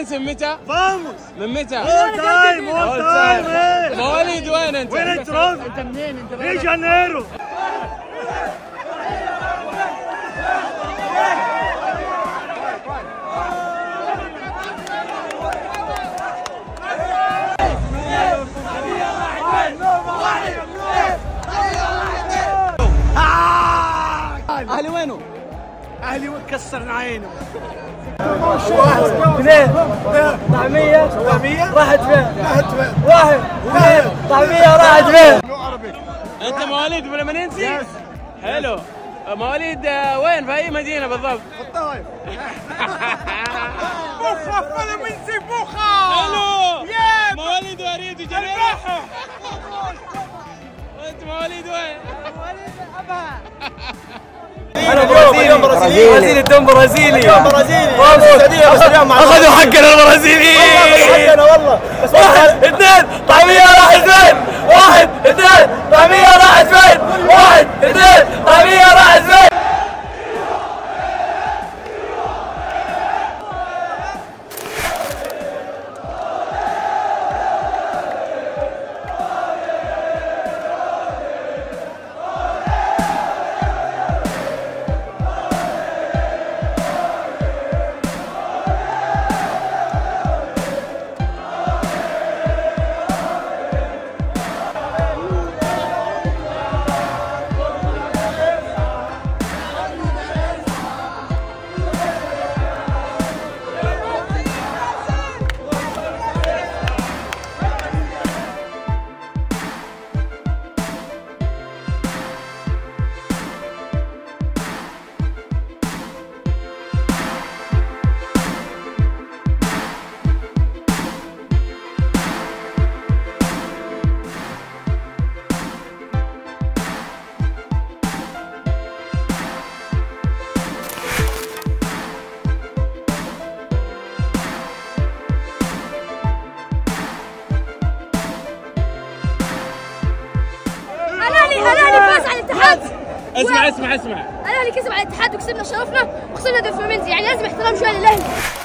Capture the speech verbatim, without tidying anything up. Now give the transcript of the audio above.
فلومينينسي من متى؟ فاموس من متى؟ اول تايم اول تايم. مواليد وين انت؟ وين تروح؟ انت منين؟ انت ريو جانيرو. اهلي وينه؟ اهلي كسرنا عينه. اثنين طعمية طعمية راحت فين؟ راحت فين؟ واحد اثنين طعمية راحت فين؟ انت مواليد فلومينينسي؟ حلو. مواليد وين؟ في اي مدينة بالضبط؟ في الطايف. بوخا فلومينينسي بوخا. حلو. مواليد وريد وجنيرو. وانت مواليد وين؟ مواليد ابها. انا برازيلي برازيلي برازيلي الدم برازيلي برازيلي اخذوا حقنا البرازيليين حقنا والله. واحد اثنين طعمية راحت فين؟ واحد اثنين طعمية راحت فين؟ واحد اثنين طعمية راحت فين؟ الاهلي فاز على الاتحاد. اسمع اسمع اسمع الاهلي كسب على الاتحاد وكسبنا شرفنا وخسرنا ضد فلومينينسي، يعني لازم احترام شويه للاهلي.